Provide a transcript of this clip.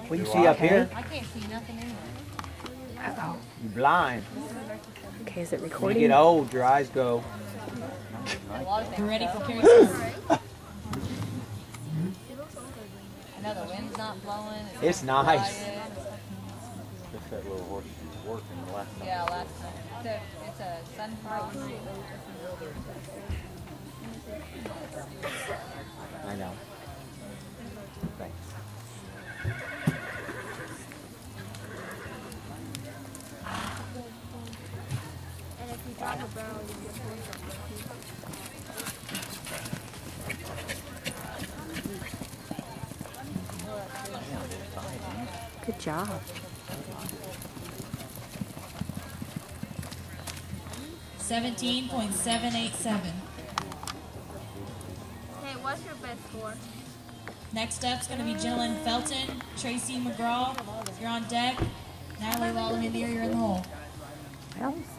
We can see up here. I can't see nothing anyway. Uh-oh. You're blind. Okay, is it When recording? you get old, your eyes go. You ready for carry? I know the wind's not blowing. It's nice. Just that little horse she's working the last time. Yeah, last time. It's a sunflower. I know. Thanks. And if you drop a barrel, you get Good job. $17.787. Hey, what's your best score? Next up's going to be Jenilyn Felton, Tracy McGraw. If you're on deck, Natalie Lawler, you're in the hole. Well,